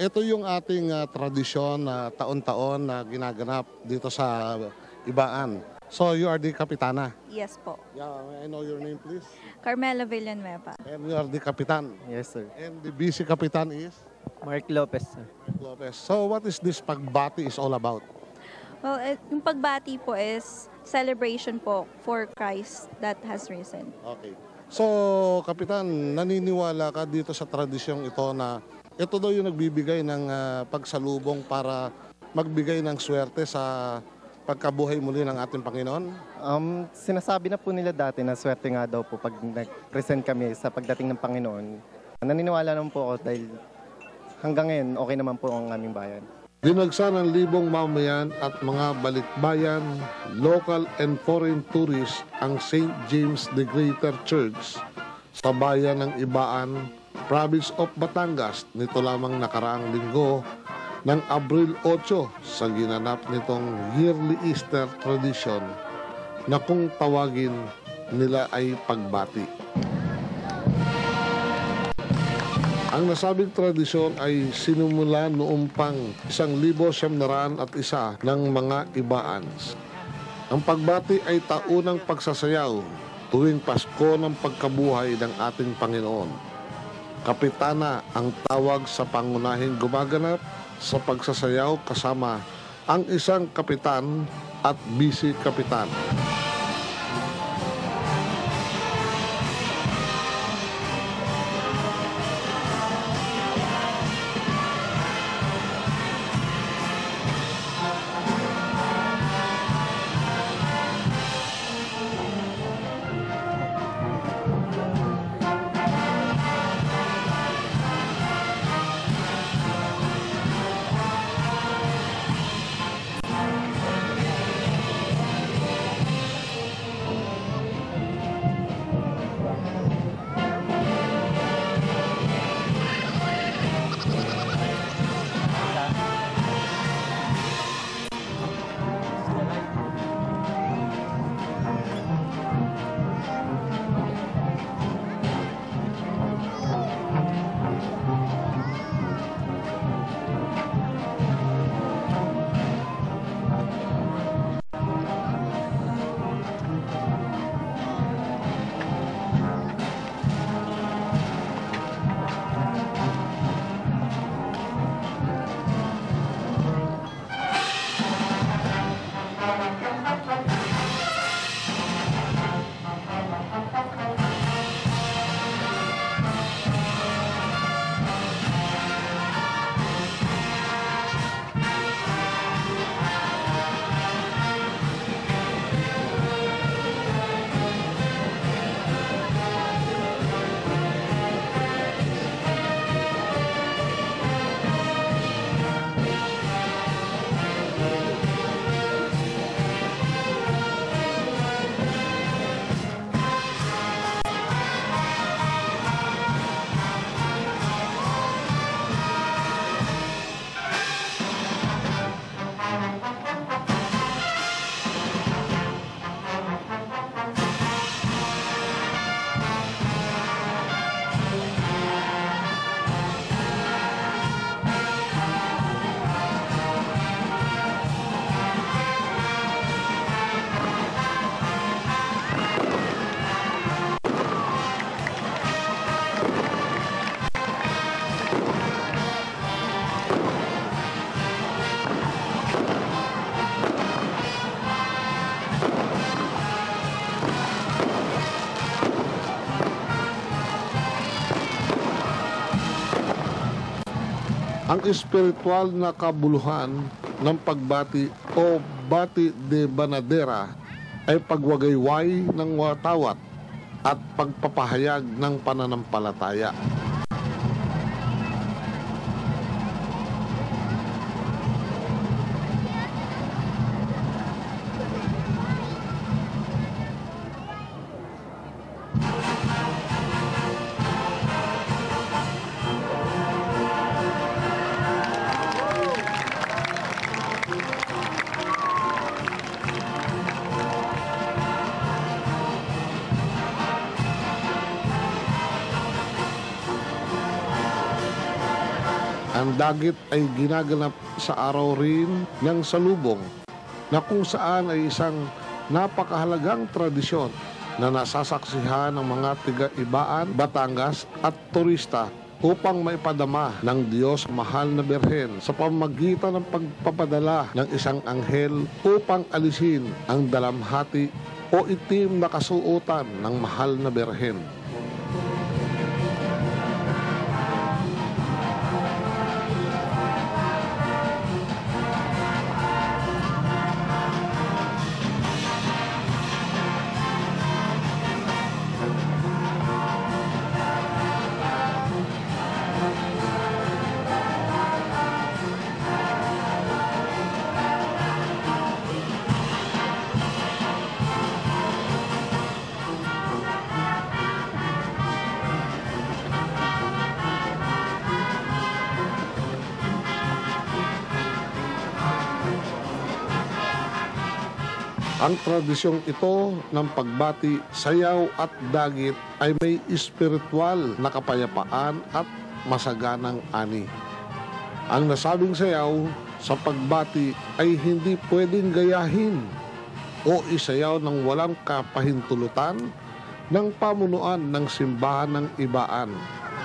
Ito yung ating tradisyon na taon-taon na ginaganap dito sa Ibaan. So you are the Kapitana. Yes po. Yeah, may I know your name please? Carmela Villanueva. And you are the Kapitan. Yes, sir. And the vice Kapitan is? Mark Lopez, sir. Mark Lopez. So what is this pagbati is all about? Well, yung pagbati po is celebration po for Christ that has risen. Okay. So, Kapitan, naniniwala ka dito sa tradisyong ito na ito daw yung nagbibigay ng pagsalubong para magbigay ng swerte sa pagkabuhay muli ng ating Panginoon? Sinasabi na po nila dati na swerte nga daw po pag nag-present kami sa pagdating ng Panginoon. Naniniwala naman po ako dahil hanggang ngayon okay naman po ang aming bayan. Dinagsa ng libong mamayan at mga balikbayan, local and foreign tourists ang St. James the Greater Church sa bayan ng Ibaan, Province of Batangas nito lamang nakaraang linggo ng Abril 8 sa ginanap nitong yearly Easter tradition na kung tawagin nila ay pagbati. Ang nasabing tradisyon ay sinumula noong pang 1901 ng mga Ibaans. Ang pagbati ay taunang pagsasayaw tuwing Pasko ng pagkabuhay ng ating Panginoon. Kapitana ang tawag sa pangunahing gumaganap sa pagsasayaw kasama ang isang kapitan at vice-kapitan. Ang espiritual na kabuluhan ng pagbati o bati de banadera ay pagwagayway ng watawat at pagpapahayag ng pananampalataya. Ang dagit ay ginaganap sa araw rin ng salubong na kung saan ay isang napakahalagang tradisyon na nasasaksihan ng mga tiga-Ibaan, Batangas at turista upang maipadama ng Diyos mahal na Birhen sa pamamagitan ng pagpapadala ng isang anghel upang alisin ang dalamhati o itim na kasuotan ng mahal na Birhen. Ang tradisyong ito ng pagbati, sayaw at dagit ay may espiritual na kapayapaan at masaganang ani. Ang nasabing sayaw sa pagbati ay hindi pwedeng gayahin o isayaw ng walang kapahintulutan ng pamunuan ng simbahan ng Ibaan.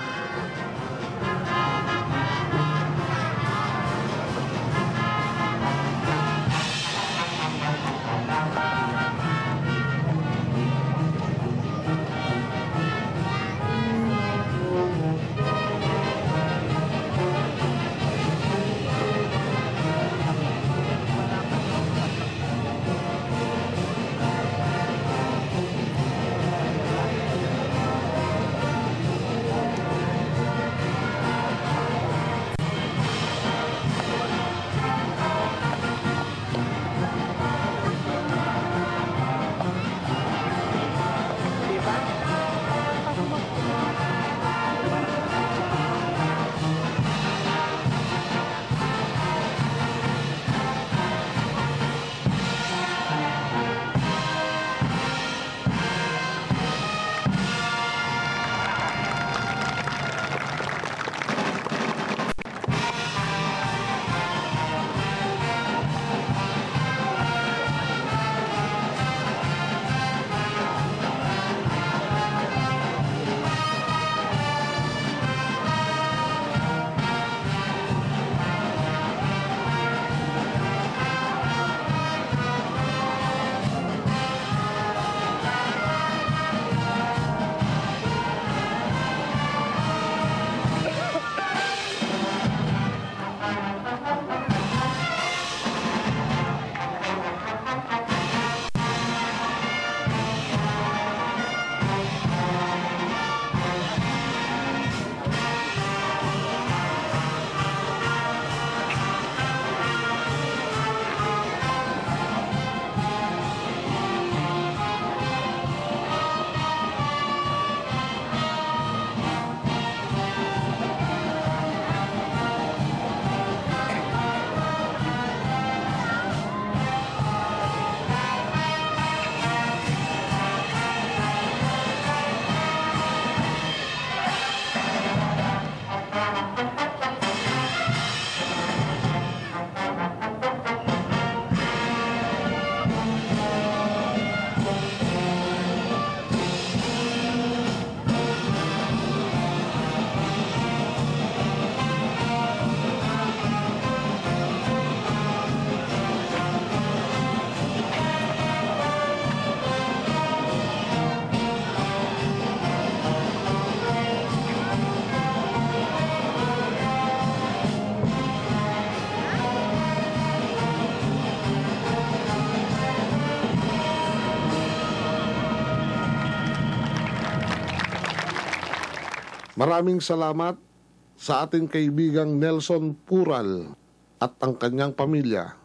Maraming salamat sa ating kaibigang Nelson Pural at ang kanyang pamilya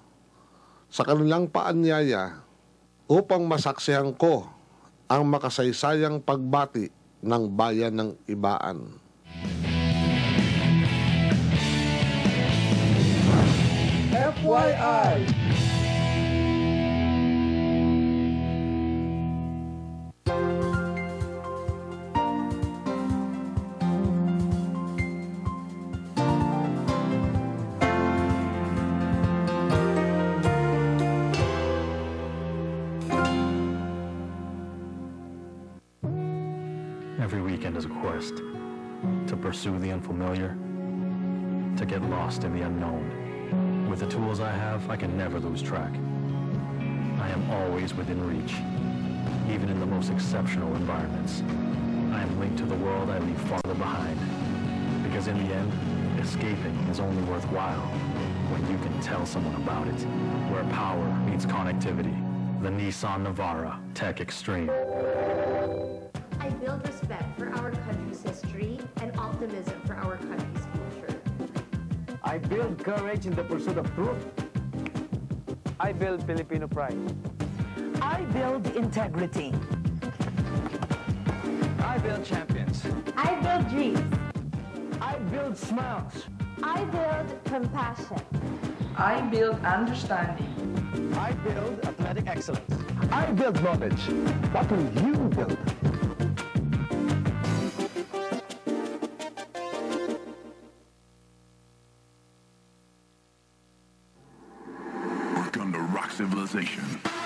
sa kanilang paanyaya upang masaksihan ko ang makasaysayang pagbati ng bayan ng Ibaan. FYI! Every weekend is a quest. To pursue the unfamiliar. To get lost in the unknown. With the tools I have, I can never lose track. I am always within reach. Even in the most exceptional environments. I am linked to the world I leave farther behind. Because in the end, escaping is only worthwhile when you can tell someone about it. Where power meets connectivity. The Nissan Navara Tech Extreme. I build respect for our country's history and optimism for our country's future. I build courage in the pursuit of truth. I build Filipino pride. I build integrity. I build champions. I build dreams. I build smiles. I build compassion. I build understanding. I build athletic excellence. I build knowledge. What will you build? Welcome to Rock Civilization.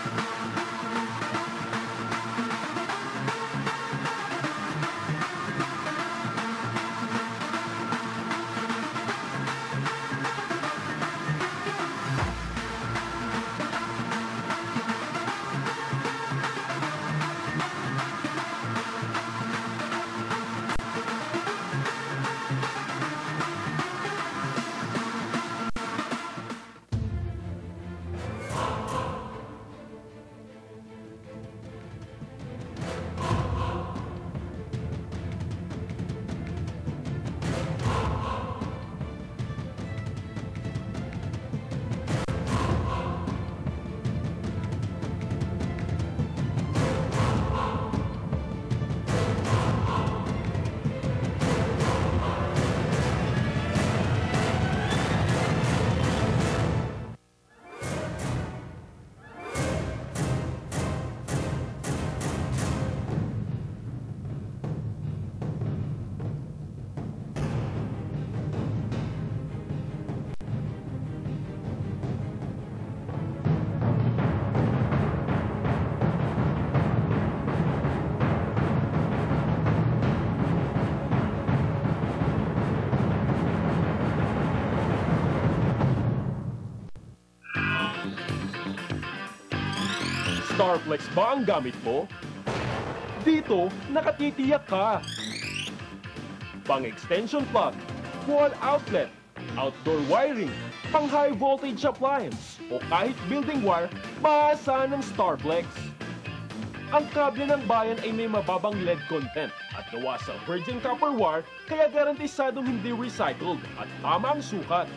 Starflex ba ang gamit mo? Dito, nakatitiyak ka. Pang-extension plug, wall outlet, outdoor wiring, pang high voltage appliance, o kahit building wire, basa ng Starflex. Ang kable ng bayan ay may mababang lead content at gawa sa virgin copper wire, kaya garantisadong hindi recycled at tama ang sukat.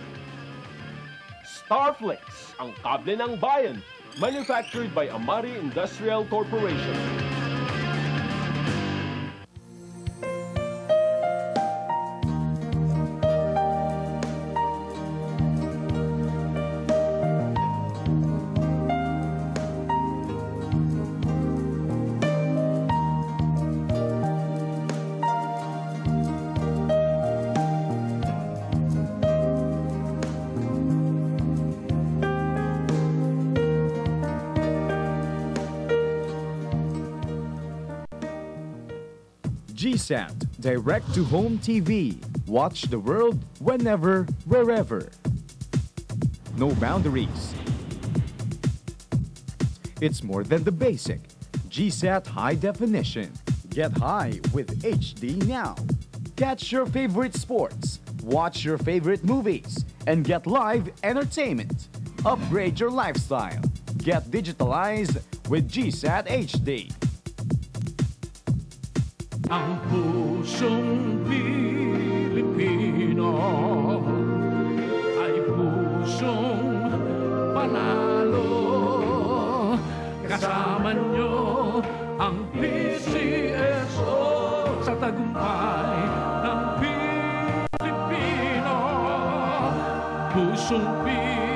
Starflex, ang kable ng bayan. Manufactured by Amari Industrial Corporation. GSAT, direct-to-home TV. Watch the world whenever, wherever. No boundaries. It's more than the basic. GSAT High Definition. Get high with HD now. Catch your favorite sports, watch your favorite movies, and get live entertainment. Upgrade your lifestyle. Get digitalized with GSAT HD. Ang pusong Pilipino ay pusong panalo. Kasama nyo ang PCSO sa tagumpay ng Pilipino. Pusong Pilipino